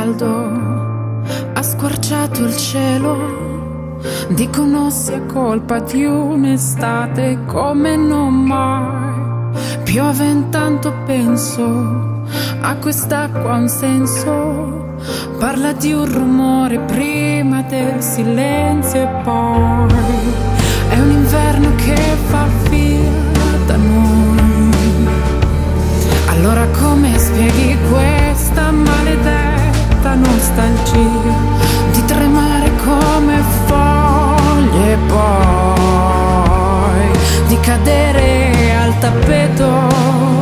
caldo ha squarciato il cielo, dicono sia colpa di un'estate come non mai. Piove intanto penso, a quest'acqua un senso, parla di un rumore prima del silenzio e poi è un inverno che fa via da noi. Allora come spieghi questa maledetta nostalgia di tremare come foglie e poi di cadere al tappeto?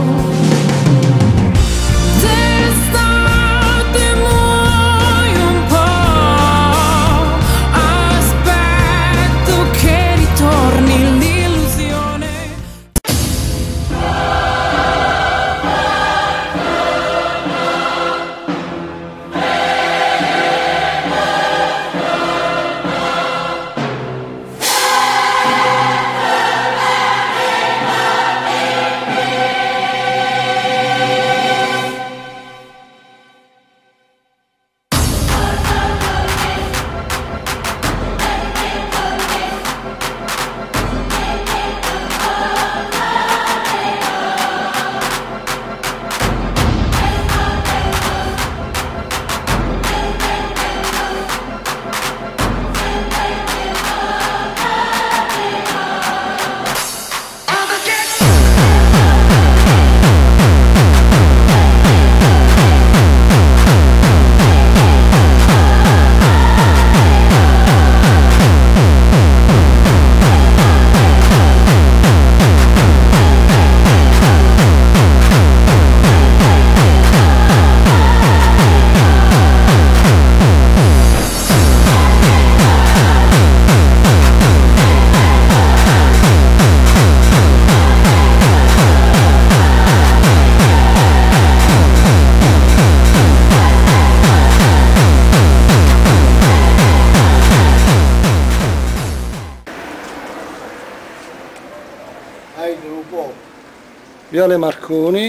Viale Marconi,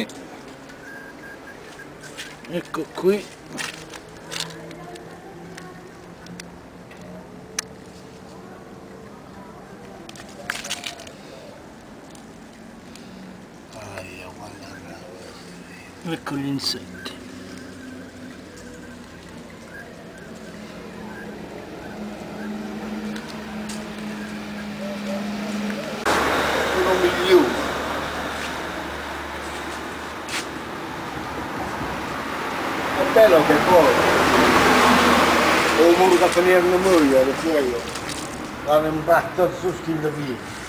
ecco qui. Ecco gli insetti. È bello che poi o muro che tenere una moglie, le fuoio, vanno un batto su schifo via.